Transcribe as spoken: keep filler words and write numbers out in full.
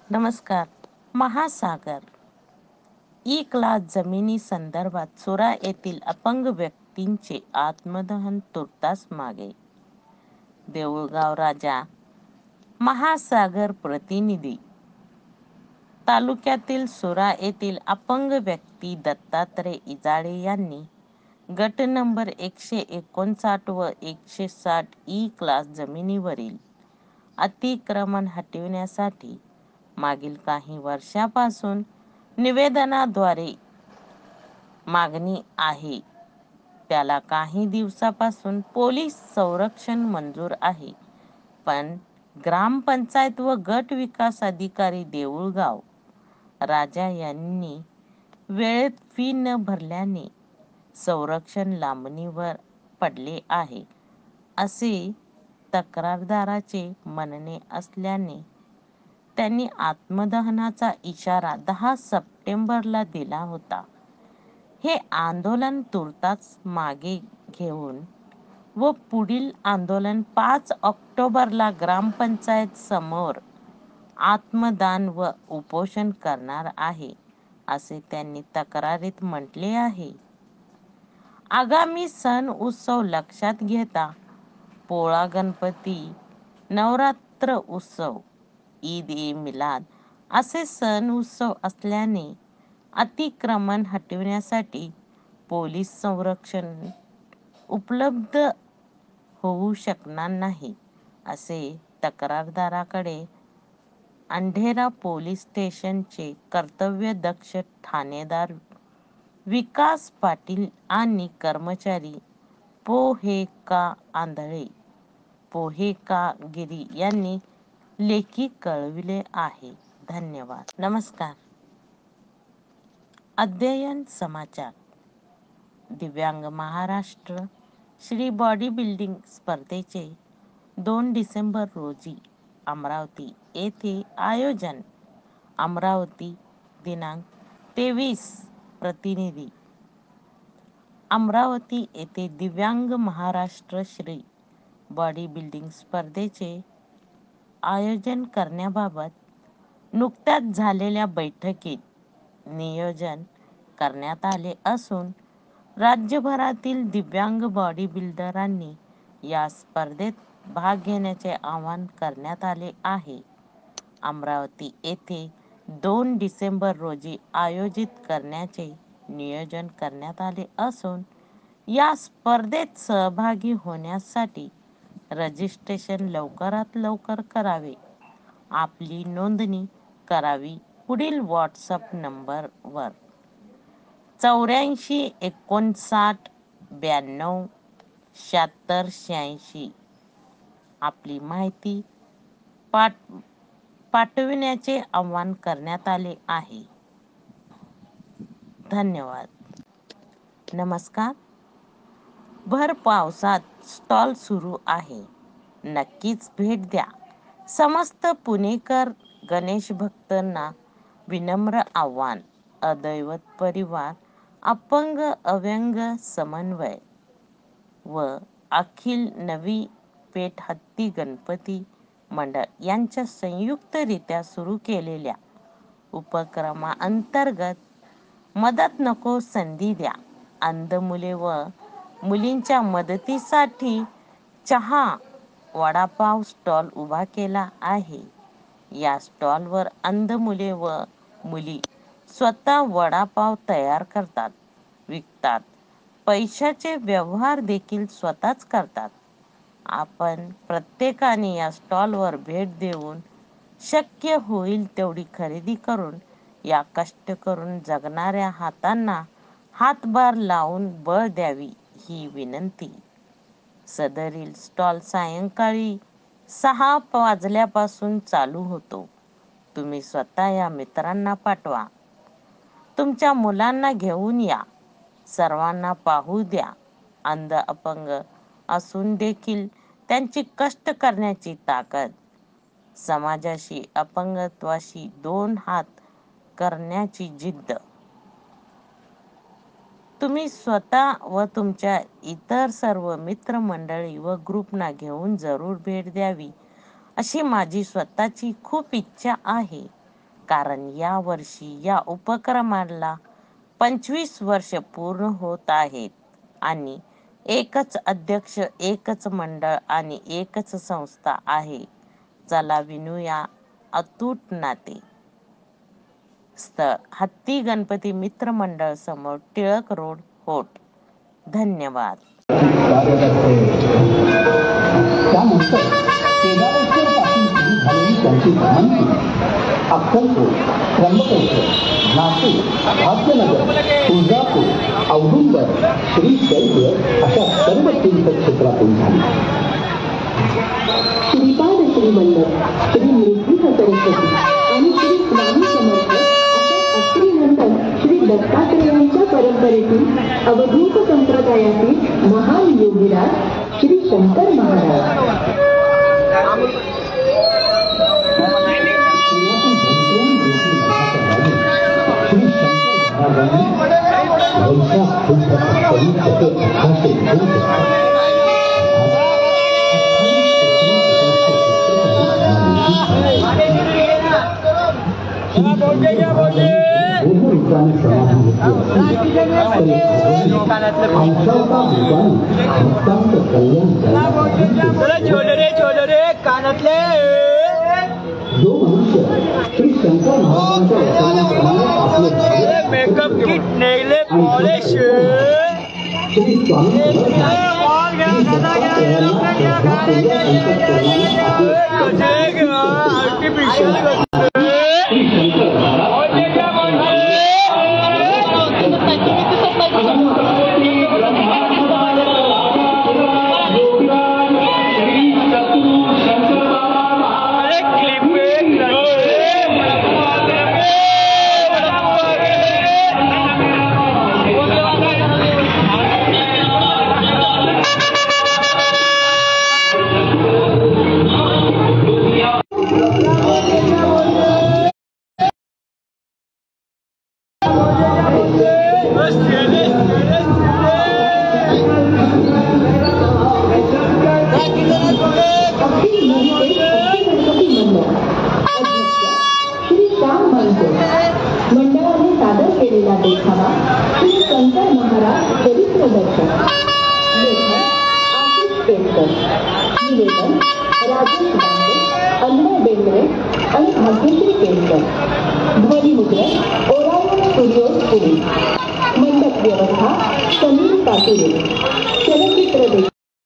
नमस्कार. महासागर E class जमिनी संदर्भात सुरा येथील अपंग व्यक्तींचे आत्मदहन तुर्तास मागे. देऊळगाव राजा महासागर प्रतिनिधी. तालुक्यातील सुरा येथील अपंग व्यक्ती दत्तात्रय इजाडे यांनी गट नंबर एकशे एकोणसाठ व एकशे साठ ई क्लास जमिनीवरील अतिक्रमण हटविण्यासाठी मागील काही वर्षापासून निवेदनाद्वारे मागणी आहे. त्याला काही दिवसापासून पोलीस संरक्षण मंजूर आहे, पण ग्रामपंचायत व गट विकास अधिकारी देऊळगाव राजा यांनी वेळेत फी न भरल्याने संरक्षण लांबणीवर पडले आहे, असे तक्रारदाराचे म्हणणे असल्याने त्यांनी आत्मदहनाचा इशारा दहा सप्टेंबरला दिला होता. हे आंदोलन तुर्तास मागे घेऊन व पुढील आंदोलन पाच ऑक्टोबरला ग्रामपंचायत समोर आत्मदान व उपोषण करणार आहे, असे त्यांनी तक्रारीत म्हटले आहे. आगामी सण उत्सव लक्षात घेता पोळा, गणपती, नवरात्र उत्सव, ईद ए मिलाद असे सण उत्सव असल्याने अतिक्रमण हटविण्यासाठी पोलीस संरक्षण उपलब्ध होऊ शकणार नाही, असे तक्रारदाराकडे अंढेरा पोलीस स्टेशनचे कर्तव्यदक्ष ठाणेदार विकास पाटील आणि कर्मचारी पोहेका आंधळे पोहेका गिरी यांनी लेखी कळविले आहे. धन्यवाद. नमस्कार. अध्ययन समाचार. दिव्यांग महाराष्ट्र श्री बॉडी बिल्डिंग स्पर्धेचे दोन डिसेंबर रोजी अमरावती येथे आयोजन. अमरावती दिनांक तेवीस. प्रतिनिधी. अमरावती येथे दिव्यांग महाराष्ट्र श्री बॉडी बिल्डिंग स्पर्धेचे आयोजन करण्याबाबत नुकत्याच झालेल्या बैठकीत नियोजन करण्यात आले असून राज्यभरातील दिव्यांग बॉडी बिल्डरांनी या स्पर्धेत भाग घेण्याचे आवाहन करण्यात आले आहे. अमरावती येथे दोन डिसेंबर रोजी आयोजित करण्याचे नियोजन करण्यात आले असून या स्पर्धेत सहभागी होण्यासाठी रजिस्ट्रेशन लवकरात लवकर करावे. आपली नोंदणी करावी पुढील व्हॉट्सअप नंबरवर चौऱ्याऐंशी एकोणसाठ ब्याण्णव शहात्तर शहाऐंशी. आपली माहिती पाठ पाठविण्याचे आवाहन करण्यात आले आहे. धन्यवाद. नमस्कार. भर पावसात स्टॉल सुरू आहे, नक्कीच भेट द्या. समस्त पुणेकर गणेश भक्तांना विनम्र आवाहन. अद्वैत परिवार, अपंग अव्यंग समन्वय व अखिल नवी पेठ हत्ती गणपती मंडळ यांच्या संयुक्तरित्या सुरू केलेल्या उपक्रमाअंतर्गत मदत नको संधी द्या, अंध मुले व मुलींच्या मदतीसाठी चहा वडापाव स्टॉल उभा केला आहे. या स्टॉलवर अंध मुले व मुली स्वतः वडापाव तयार करतात, विकतात, पैशाचे व्यवहार देखील स्वतःच करतात. आपण प्रत्येकाने या स्टॉलवर भेट देऊन शक्य होईल तेवढी खरेदी करून या कष्ट करून जगणाऱ्या हातांना हातभार लावून बळ द्यावी ही विनंती. सदरील स्टॉल सायंकाळी सहा वाजल्यापासून चालू होतो. तुम्ही स्वतः या मित्रांना पाठवा, तुमच्या मुलांना घेऊन या, सर्वांना पाहू द्या. अंध अपंग असून देखील त्यांची कष्ट करण्याची ताकद, समाजाशी अपंगत्वाशी दोन हात करण्याची जिद्द. तुम्ही स्वतः व तुमच्या इतर सर्व मित्रमंडळी व ग्रुपना घेऊन जरूर भेट द्यावी अशी माझी स्वतःची खूप इच्छा आहे. कारण या वर्षी या उपक्रमाला पंचवीस वर्ष पूर्ण होत आहेत आणि एकच अध्यक्ष, एकच मंडळ आणि एकच संस्था आहे. चला विणूया अतूट नाते. स्थळ हत्ती गणपती मित्र मंडळ समोर, टिळक रोड, होट. धन्यवाद. त्यानंतर केदारेश्वर पासून सुरू झालेली त्यांची भ्रमंती अक्कलकोट, त्र्यंबकेश्वर, नाशिक, भाग्यनगर, तुळजापूर, औदुंबर, श्रीशैल्य अशा सर्व तीर्थक्षेत्रातून झाली. श्रीपाद श्रीवल्लभ, श्री नृसिंह सरस्वती आणि श्री स्वामी समर्थ अशा अत्रिनंतर श्री दत्तात्रेयांच्या परंपरेतील अवधूत संप्रदायातील महान योगीराज श्री शंकर महाराज. श्री शंकर महाराजांनी वैशाख शुद्ध अष्टमी शके अठराशे जो मनुष्य श्री शंकर महाराजांच्या मेकअप किट नेले पॉलिश श्री स्वामी आर्टिफिशियल मंडळाने सादर केलेला देखावा श्री शंकर महाराज चरित्र दर्शन. लेखन आशिष पेटकर, निवेदन राजेश दांडे, अण्णा बेंद्रे आणि भाग्यश्री केळकर. ध्वनिमुद्रण ओरायन स्टुडिओ पुणे. मंडप व्यवस्था समीर पाटील. चलचित्र